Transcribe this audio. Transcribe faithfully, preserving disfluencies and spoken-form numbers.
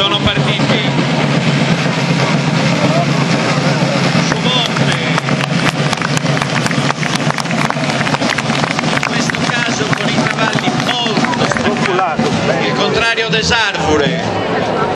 sono partiti su monte, in questo caso con i cavalli molto stanchi, il contrario des Arvure.